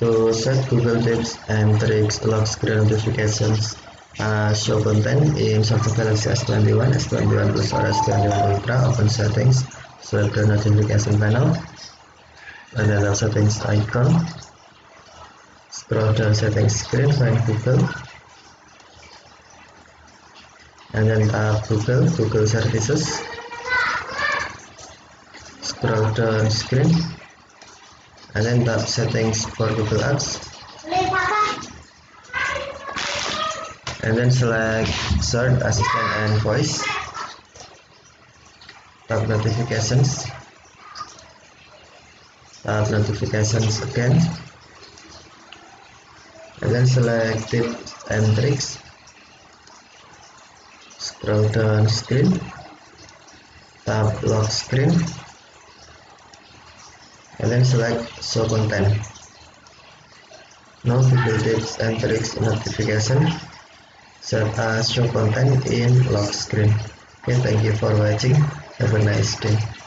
To set Google Tips and Tricks lock screen notifications, show content in Samsung Galaxy S21, S21 Plus, or S21 Ultra. Open settings, select the notification panel, and then the settings icon. Scroll down settings screen, find Google, and then tap Google Services. Scroll down screen, and then tap settings for Google Apps, and then select search, assistant, and voice. Tap notifications, tap notifications again, and then select tips and tricks. Scroll down screen, tap lock screen, and then select show content. Now Google Tips and Tricks notification set as show content in lock screen. Okay, thank you for watching. Have a nice day.